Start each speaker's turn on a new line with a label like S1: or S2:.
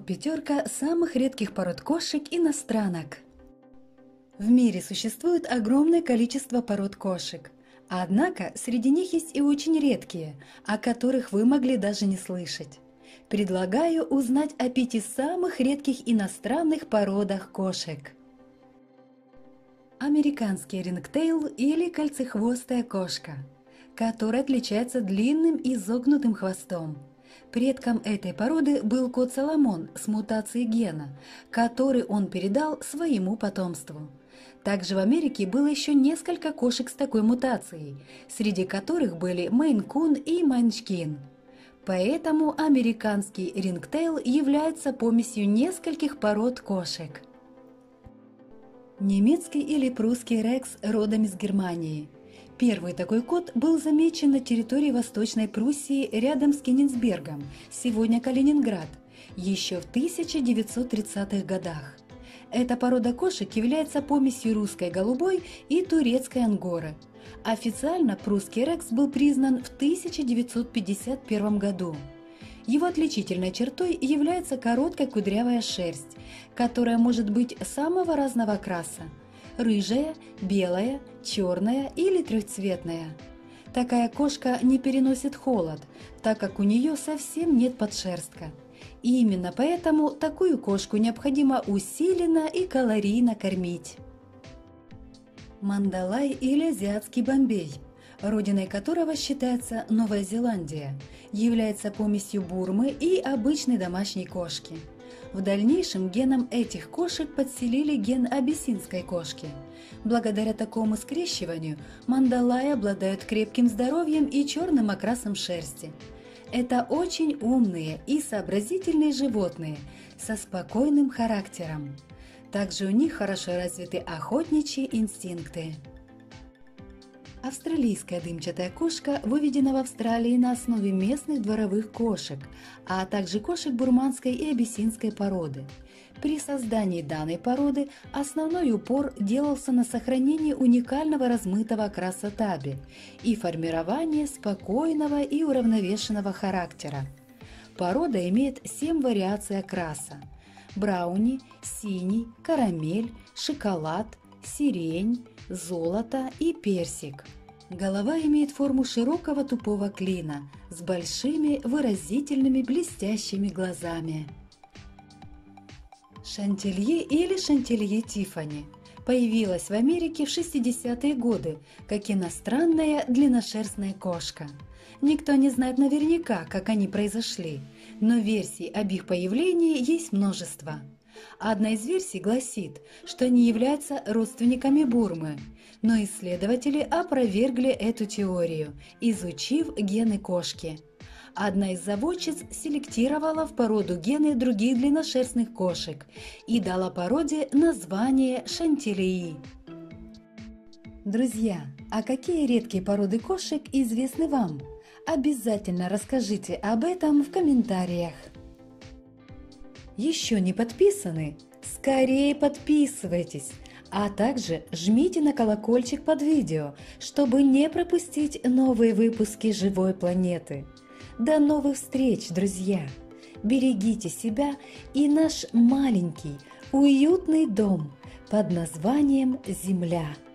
S1: Топ-пятерка самых редких пород кошек иностранок. В мире существует огромное количество пород кошек. Однако среди них есть и очень редкие, о которых вы могли даже не слышать. Предлагаю узнать о 5 самых редких иностранных породах кошек. Американский рингтейл или кольцехвостая кошка, которая отличается длинным изогнутым хвостом. Предком этой породы был кот Соломон с мутацией гена, который он передал своему потомству. Также в Америке было еще несколько кошек с такой мутацией, среди которых были Мейн-кун и Манчкин. Поэтому американский рингтейл является помесью нескольких пород кошек. Немецкий или прусский рекс родом из Германии. Первый такой кот был замечен на территории Восточной Пруссии рядом с Кенигсбергом, сегодня Калининград, еще в 1930-х годах. Эта порода кошек является помесью русской голубой и турецкой ангоры. Официально прусский рекс был признан в 1951 году. Его отличительной чертой является короткая кудрявая шерсть, которая может быть самого разного окраса – рыжая, белая, черная или трехцветная. Такая кошка не переносит холод, так как у нее совсем нет подшерстка. И именно поэтому такую кошку необходимо усиленно и калорийно кормить. Мандалай или азиатский бомбей, родиной которого считается Новая Зеландия, является помесью бурмы и обычной домашней кошки. В дальнейшем геном этих кошек подселили ген абиссинской кошки. Благодаря такому скрещиванию мандалаи обладают крепким здоровьем и черным окрасом шерсти. Это очень умные и сообразительные животные со спокойным характером. Также у них хорошо развиты охотничьи инстинкты. Австралийская дымчатая кошка выведена в Австралии на основе местных дворовых кошек, а также кошек бурманской и абиссинской породы. При создании данной породы основной упор делался на сохранение уникального размытого окраса таби и формирование спокойного и уравновешенного характера. Порода имеет 7 вариаций окраса: брауни, синий, карамель, шоколад, сирень, золото и персик. Голова имеет форму широкого тупого клина с большими выразительными блестящими глазами. Шантилье или Шантилье Тиффани появилась в Америке в 60-е годы как иностранная длинношерстная кошка. Никто не знает наверняка, как они произошли, но версий об их появлении есть множество. Одна из версий гласит, что они являются родственниками бурмы, но исследователи опровергли эту теорию, изучив гены кошки. Одна из заводчиц селектировала в породу гены других длинношерстных кошек и дала породе название Шантильи. Друзья, а какие редкие породы кошек известны вам? Обязательно расскажите об этом в комментариях. Еще не подписаны? Скорее подписывайтесь, а также жмите на колокольчик под видео, чтобы не пропустить новые выпуски «Живой планеты». До новых встреч, друзья! Берегите себя и наш маленький, уютный дом под названием Земля.